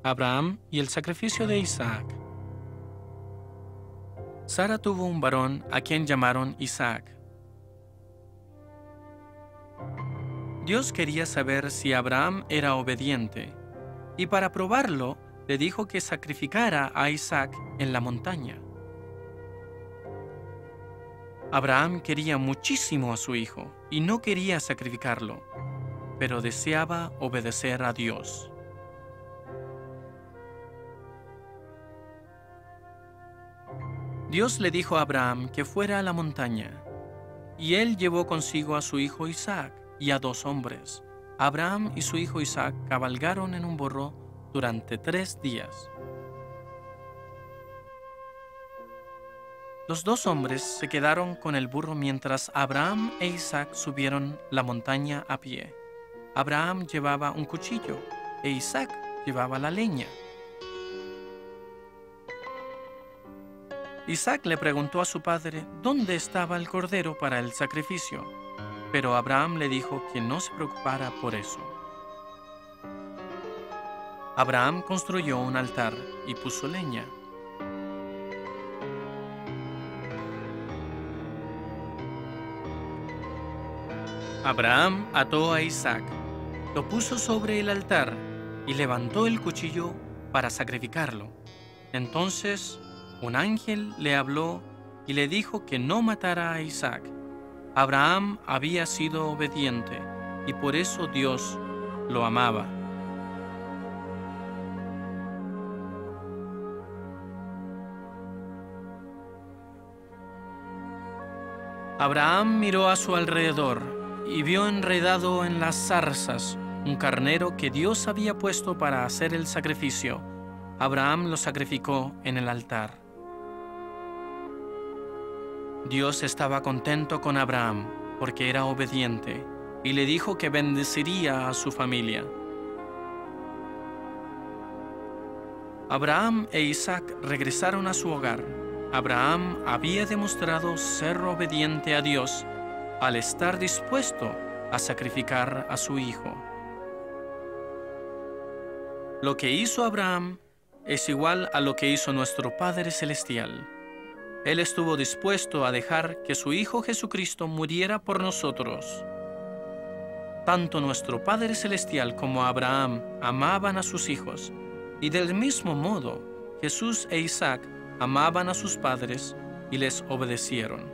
Abraham y el sacrificio de Isaac. Sara tuvo un varón a quien llamaron Isaac. Dios quería saber si Abraham era obediente, y para probarlo le dijo que sacrificara a Isaac en la montaña. Abraham quería muchísimo a su hijo y no quería sacrificarlo, pero deseaba obedecer a Dios. Dios le dijo a Abraham que fuera a la montaña, y él llevó consigo a su hijo Isaac y a 2 hombres. Abraham y su hijo Isaac cabalgaron en un burro durante 3 días. Los 2 hombres se quedaron con el burro mientras Abraham e Isaac subieron la montaña a pie. Abraham llevaba un cuchillo e Isaac llevaba la leña. Isaac le preguntó a su padre dónde estaba el cordero para el sacrificio, pero Abraham le dijo que no se preocupara por eso. Abraham construyó un altar y puso leña. Abraham ató a Isaac, lo puso sobre el altar y levantó el cuchillo para sacrificarlo. Entonces un ángel le habló y le dijo que no matara a Isaac. Abraham había sido obediente y por eso Dios lo amaba. Abraham miró a su alrededor y vio enredado en las zarzas un carnero que Dios había puesto para hacer el sacrificio. Abraham lo sacrificó en el altar. Dios estaba contento con Abraham porque era obediente y le dijo que bendeciría a su familia. Abraham e Isaac regresaron a su hogar. Abraham había demostrado ser obediente a Dios al estar dispuesto a sacrificar a su hijo. Lo que hizo Abraham es igual a lo que hizo nuestro Padre Celestial. Él estuvo dispuesto a dejar que su Hijo Jesucristo muriera por nosotros. Tanto nuestro Padre Celestial como Abraham amaban a sus hijos, y del mismo modo Jesús e Isaac amaban a sus padres y les obedecieron.